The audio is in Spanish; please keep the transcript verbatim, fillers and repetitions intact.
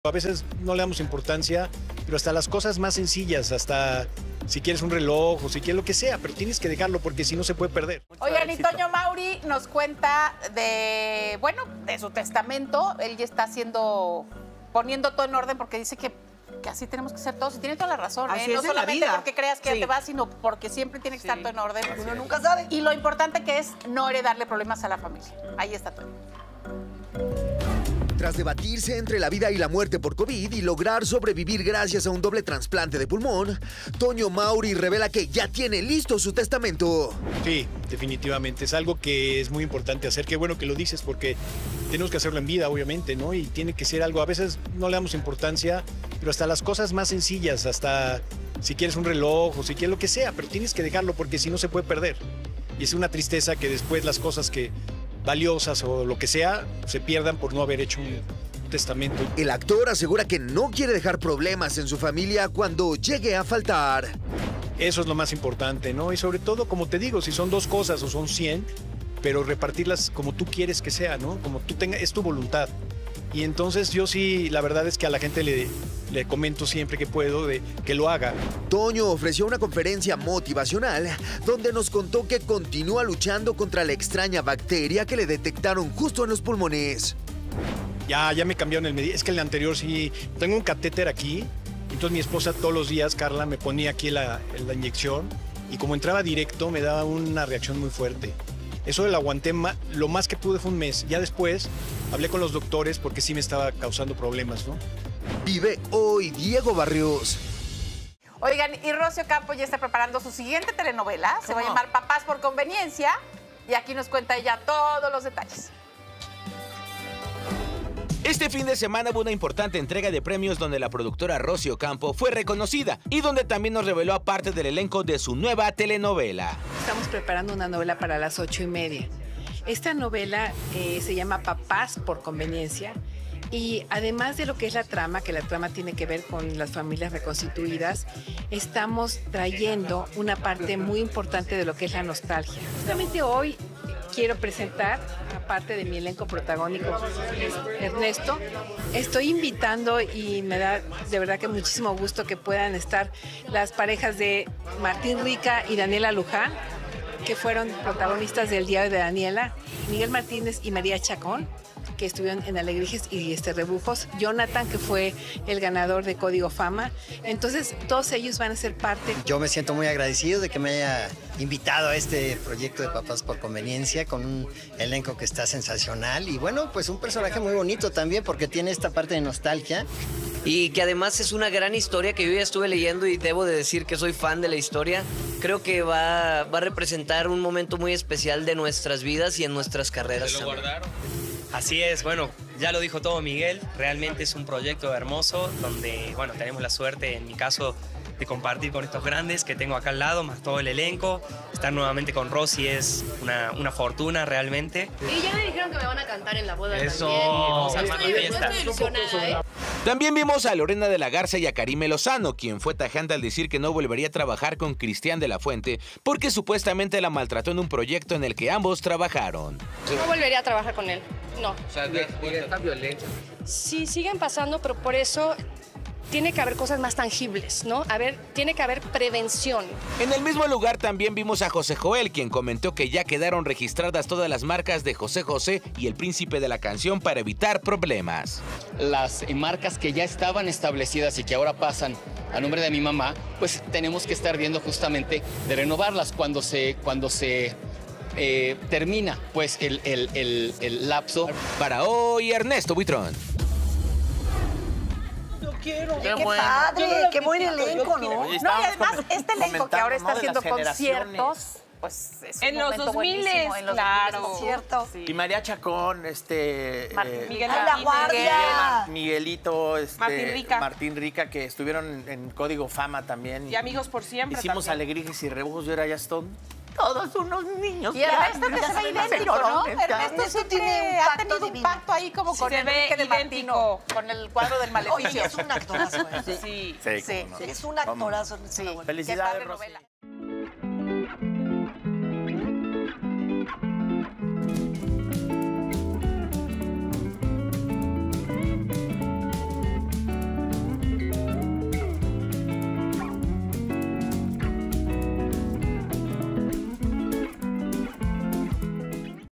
A veces no le damos importancia, pero hasta las cosas más sencillas, hasta si quieres un reloj o si quieres lo que sea, pero tienes que dejarlo porque si no se puede perder. Oigan, y Toño Mauri nos cuenta de, bueno, de su testamento. Él ya está haciendo, poniendo todo en orden porque dice que, que así tenemos que ser todos. Y tiene toda la razón, Así ¿eh? es No en la solamente vida. porque creas que Sí. ya te vas, sino porque siempre tiene que Sí. estar todo en orden. Uno nunca sabe. Y lo importante que es no heredarle problemas a la familia. Ahí está Toño. Tras debatirse entre la vida y la muerte por COVID y lograr sobrevivir gracias a un doble trasplante de pulmón, Toño Mauri revela que ya tiene listo su testamento. Sí, definitivamente. Es algo que es muy importante hacer. Qué bueno que lo dices porque tenemos que hacerlo en vida, obviamente, ¿no? Y tiene que ser algo, a veces no le damos importancia, pero hasta las cosas más sencillas, hasta si quieres un reloj o si quieres lo que sea, pero tienes que dejarlo porque si no se puede perder. Y es una tristeza que después las cosas que valiosas o lo que sea se pierdan por no haber hecho un testamento. El actor asegura que no quiere dejar problemas en su familia cuando llegue a faltar. Eso es lo más importante, ¿no? Y sobre todo, como te digo, si son dos cosas o son cien, pero repartirlas como tú quieres que sea, ¿no? Como tú tengas, es tu voluntad. Y entonces yo sí, la verdad es que a la gente le, le comento siempre que puedo de que lo haga. Toño ofreció una conferencia motivacional donde nos contó que continúa luchando contra la extraña bacteria que le detectaron justo en los pulmones. Ya, ya me cambiaron el medicamento. Es que el anterior sí, tengo un catéter aquí. Entonces mi esposa todos los días, Carla, me ponía aquí la, la inyección y como entraba directo me daba una reacción muy fuerte. Eso lo aguanté, ma- lo más que pude fue un mes. Ya después hablé con los doctores porque sí me estaba causando problemas, ¿no? Vive hoy Diego Barrios. Oigan, y Rocío Campos ya está preparando su siguiente telenovela. Se va a ¿Cómo? llamar Papás por Conveniencia. Y aquí nos cuenta ella todos los detalles. Este fin de semana hubo una importante entrega de premios donde la productora Rocío Campo fue reconocida y donde también nos reveló a parte del elenco de su nueva telenovela. Estamos preparando una novela para las ocho y media. Esta novela eh, se llama Papás por Conveniencia y además de lo que es la trama, que la trama tiene que ver con las familias reconstituidas, estamos trayendo una parte muy importante de lo que es la nostalgia. Justamente hoy quiero presentar, aparte de mi elenco protagónico, Ernesto, estoy invitando y me da de verdad que muchísimo gusto que puedan estar las parejas de Martín Rica y Daniela Luján, que fueron protagonistas del Diario de Daniela, Miguel Martínez y María Chacón, que estuvieron en Alegrijes y este, Rebujos, Jonathan, que fue el ganador de Código Fama. Entonces, todos ellos van a ser parte. Yo me siento muy agradecido de que me haya invitado a este proyecto de Papás por Conveniencia con un elenco que está sensacional y bueno, pues un personaje muy bonito también porque tiene esta parte de nostalgia. Y que además es una gran historia que yo ya estuve leyendo y debo de decir que soy fan de la historia. Creo que va, va a representar un momento muy especial de nuestras vidas y en nuestras carreras. ¿Se lo también. guardaron? Así es, bueno, ya lo dijo todo Miguel, realmente es un proyecto hermoso donde, bueno, tenemos la suerte, en mi caso, de compartir con estos grandes que tengo acá al lado, más todo el elenco. Estar nuevamente con Rosy es una, una fortuna realmente. Y ya me dijeron que me van a cantar en la boda Eso, también. vamos a Estoy- armar la fiesta. estoy ilusionada, ¿eh? También vimos a Lorena de la Garza y a Karime Lozano, quien fue tajante al decir que no volvería a trabajar con Cristian de la Fuente porque supuestamente la maltrató en un proyecto en el que ambos trabajaron. No volvería a trabajar con él, no. O sea, está violento. Sí, siguen pasando, pero por eso tiene que haber cosas más tangibles, ¿no? A ver, tiene que haber prevención. En el mismo lugar también vimos a José Joel, quien comentó que ya quedaron registradas todas las marcas de José José y el príncipe de la canción para evitar problemas. Las marcas que ya estaban establecidas y que ahora pasan a nombre de mi mamá, pues tenemos que estar viendo justamente de renovarlas cuando se, cuando se eh, termina pues el, el, el, el lapso. Para hoy, Ernesto Buitrón. Quiero. Qué Qué bueno. padre, qué buen elenco, ¿no? No, y además, este elenco que ahora está haciendo conciertos, pues es un En los momento dos miles, buenísimo, en los claro. dos miles conciertos. Sí. Y María Chacón, este... Martín eh, Miguel ¡Ay, la guardia! Miguel, Miguelito, este, Martín Rica. Martín Rica, que estuvieron en, en Código Fama también. Y Amigos por Siempre Hicimos también. Alegrijes y Rebujos, yo era ya Stone. Todos unos niños. Y Ernesto que se ve idéntico, ¿no? Ernesto Ernesto tiene tiene un ha pacto tenido un divino. pacto ahí como con Se Enrique ve de Martino, con el cuadro del Oye, maleficio. es un actorazo, ¿eh? Sí. Sí, Sí. cómo no. Es un actorazo. Ernesto Sí, Nahuel. qué Felicidades, padre Rosy. novela.